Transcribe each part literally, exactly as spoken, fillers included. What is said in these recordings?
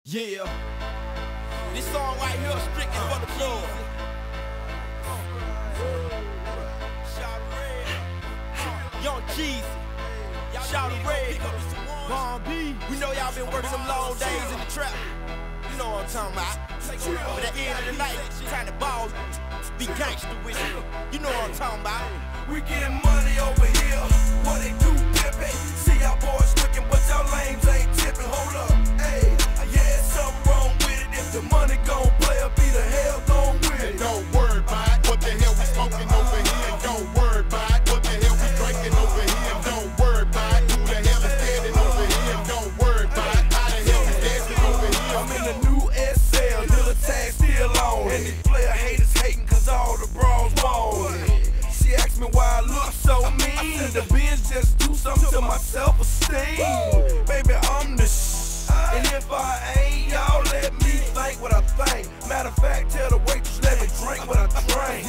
Yeah. This song right here is strictly for the club. Young Jeezy, Shout Red, Bomb B. We know y'all been working them long days in the trap. You know what I'm talking about. But at the end of the night, trying to ball, be gangster with it. You know what I'm talking about. We getting money over here. What they do, pimpin'? See y'all boys looking, but y'all lames ain't tipping. Hold up, hey, yeah, something wrong with it. If the money gon' play up, be the hell gon' with it. Don't worry about it. What the hell we smoking over here? Don't worry about it. What the hell we drinking over here? Don't worry about it. Who the hell is standing over here? Don't worry about it. How the hell we dancing over here? I'm in the new S L, dealer tag still on. And these player haters hating cause all the bras ball. She asked me why I look so mean. The Benz just do something to my self-esteem. Baby, I'm the sh**. And if I ain't, y'all let me think what I think. Matter of fact, tell the waitress let me drink what I drink.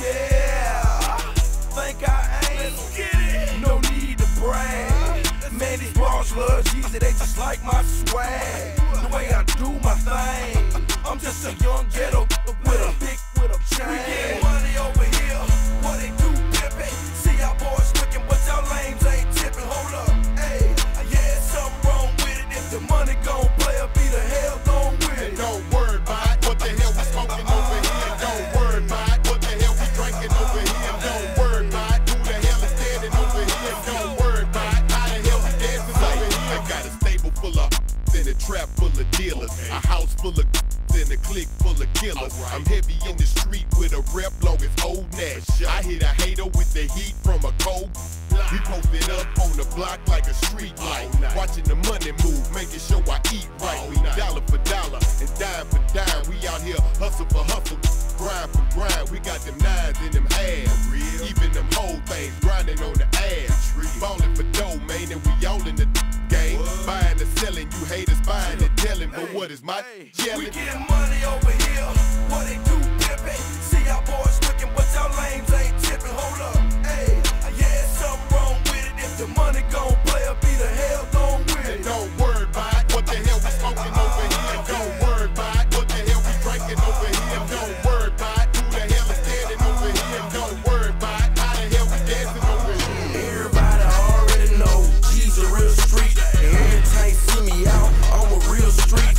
Yeah, think I ain't. No need to brag. Man, these bras love Jeezy, they just like my swag. The way I do my thing. I'm just a young ghetto with a big, with a chain. We get money over here. What they do? See y'all boys looking, but y'all lames ain't tipping. Hold up, hey, yeah, something wrong with it. If the money gon' play up, be the hell gon' with it. Don't worry about it. What the hell we smoking over here? Don't worry about it. What the hell we drinking over here? Don't worry about it. Who the hell is standing over here? Don't worry about it. How the hell we dancing over here? I got a stable full of in a trap full of dealers, a house full of in a clique full of killers. I'm heavy in the street with a rep long as old Nash. I hit a hater with the heat from a cold. We posted up on the block like a street light, watching the money move, making sure I eat right. We dollar for dollar and dime for dime. We out here hustle for hustle, grind for grind. We got them nines in them halves, even them whole things grinding on the ass. Ballin' for dough, man, and we all in the game. Buying and selling, you haters buying and telling. But what is my yelling? We getting money over here. What they do, pimpin'? See y'all boys looking, but y'all lames ain't tipping. Hold up, hey, yeah, something wrong with it. If the money gon' play up, be the hell gon' with it. Don't worry about it. What the hell we smoking over here? Don't worry about it. What the hell we drinking over here? Don't worry about it. Who the hell is standing over here? Don't worry about it. How the hell we dancing over here? Everybody already know Jeezy a real street. And every time you see me out, I'm a real street.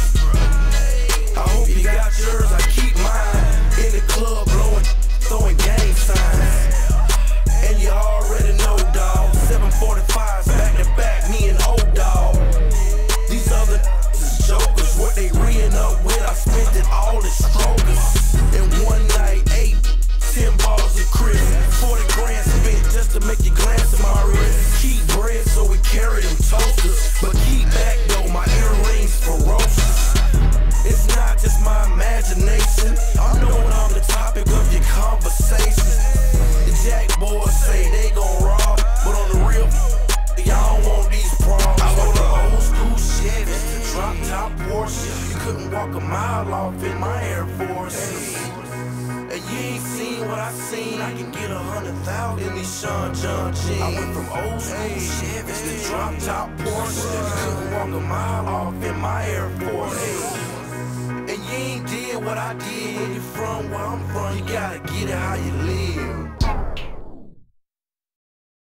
I hope you got yours, I keep mine. In the club blowing, throwing gang signs. And you already know, dawg. seven forty-fives back to back, me and old dog. These other is jokers, what they reeing up with, I spent it all in strokers. In one night, eight, ten bottles of crisp, forty grand spent just to make you glance at my wrist. Keep bread, so we carry them toasters. But keep back though, my earrings ferocious. It's not just my imagination. I'm knowing I'm the topic of your conversation. The jack boys say they gon' rob, but on the real, y'all don't want these problems. I want the old school Chevys, the drop top Porsche. You couldn't walk a mile off in my Air Force. And you ain't seen what I seen. I can get a hundred thousand in these Sean John jeans. I went from old school Chevys to drop top Porsche. You couldn't walk a mile off in my Air Force. And you ain't did what I did. Where you from, where I'm from, you gotta get it how you live.